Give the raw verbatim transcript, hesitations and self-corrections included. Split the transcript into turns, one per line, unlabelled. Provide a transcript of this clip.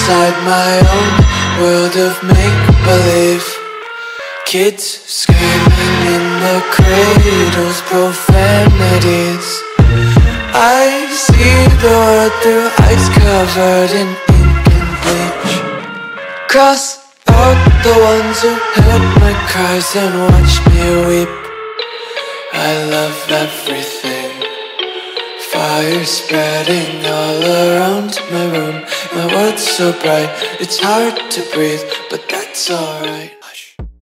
inside my own world of make-believe. Kids screaming in the cradles, profanities. I see the world through eyes covered in ink and bleach. Cross out the ones who heard my cries and watched me weep. I love everything. Fire spreading all around my room. My world's so bright, it's hard to breathe, but that's alright.